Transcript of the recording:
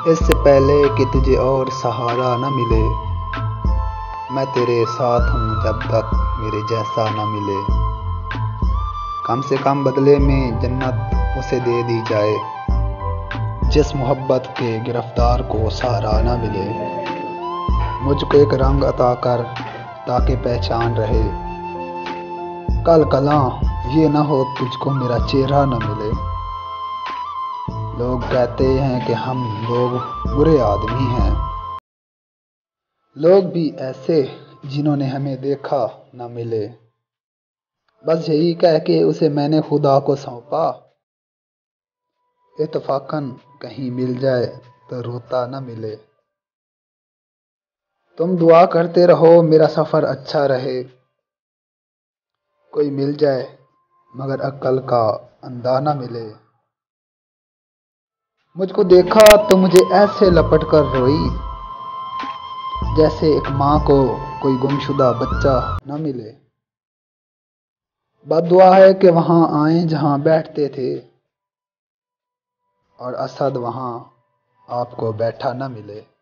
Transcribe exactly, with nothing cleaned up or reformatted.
इससे पहले कि तुझे और सहारा न मिले, मैं तेरे साथ हूँ जब तक मेरे जैसा न मिले। कम से कम बदले में जन्नत उसे दे दी जाए, जिस मोहब्बत के गिरफ्तार को सहारा न मिले। मुझको एक रंग अता कर ताकि पहचान रहे, कल कलां ये न हो तुझको मेरा चेहरा न मिले। लोग कहते हैं कि हम लोग बुरे आदमी हैं, लोग भी ऐसे जिन्होंने हमें देखा न मिले। बस यही कह के उसे मैंने खुदा को सौंपा, इत्तफाकन कहीं मिल जाए तो रोता न मिले। तुम दुआ करते रहो मेरा सफ़र अच्छा रहे, कोई मिल जाए मगर अक्ल का अंधा न मिले। मुझको देखा तो मुझे ऐसे लपट कर रोई, जैसे एक माँ को कोई गुमशुदा बच्चा न मिले। बद्दुआ है कि वहाँ आए जहाँ बैठते थे, और असद वहाँ आपको बैठा न मिले।